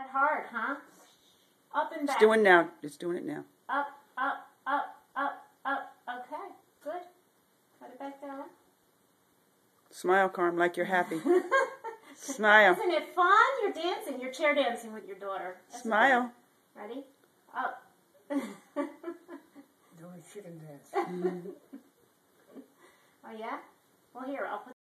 Not hard, huh? Up and back. It's doing now. It's doing it now. Up, up, up, up, up. Okay, good. Put it back down. Smile, Carm, like you're happy. Smile. Isn't it fun? You're dancing. You're chair dancing with your daughter. That's Smile. okay. Ready? Up. Doing chicken dance. Oh, yeah? Well, here, I'll put